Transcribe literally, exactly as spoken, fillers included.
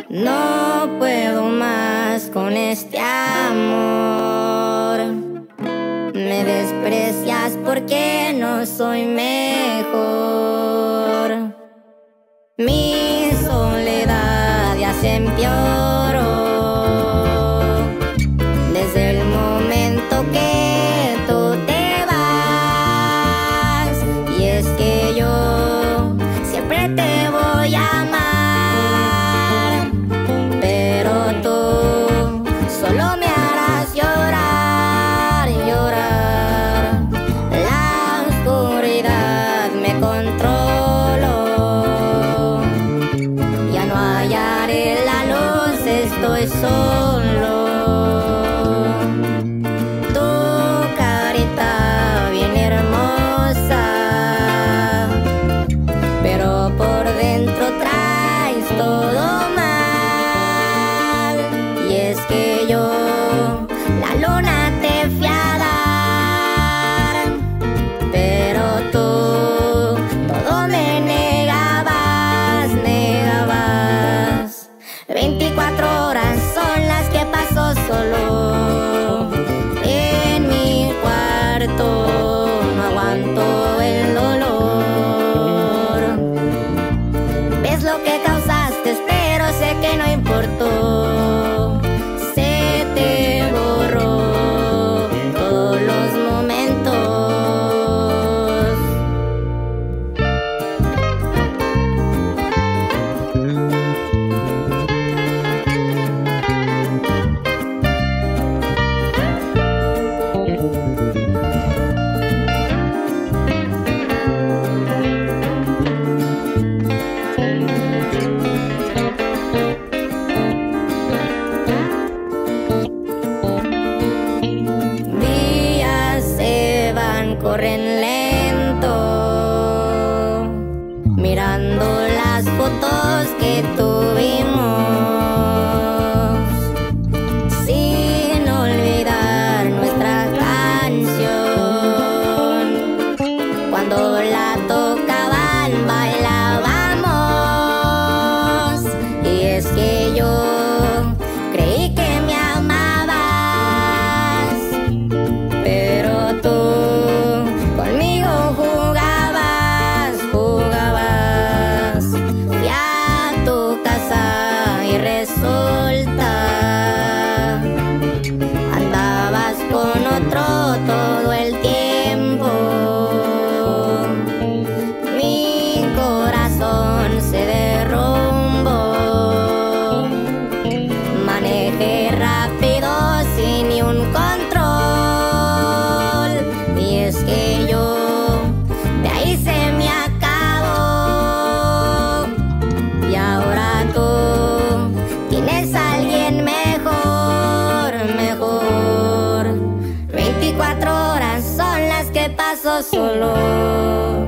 No puedo más con este amor. Me desprecias porque no soy mejor. Mi soledad ya se empeoró desde el momento que tú te vas. Y es que yo siempre te voy a amar, pero tú solo me harás llorar, llorar. La oscuridad me controló, ya no hallaré la luz, estoy solo. Tu carita bien hermosa, pero por dentro traes todo mal. Y es que yo la luna te fui a dar, pero tú todo me negabas, negabas. Veinticuatro horas son las que paso solo en mi cuarto. No aguanto el dolor. Ves lo que causaste, pero sé que no importó. Se te borró todos los momentos. Días se van, corren lento, mirando las fotos que tuvimos, sin olvidar nuestra canción. Cuando la tocaban bailábamos, y es que yo creí que me amabas, pero tú conmigo jugabas, jugabas. Fui a tu casa y resulta andabas con otro todo el tiempo. Mi corazón se derrumbó. Manejé rápido sin ni un control, y es que yo de ahí se me acabó. Y ahora tú tienes a alguien mejor, mejor. Veinticuatro horas son las que paso solo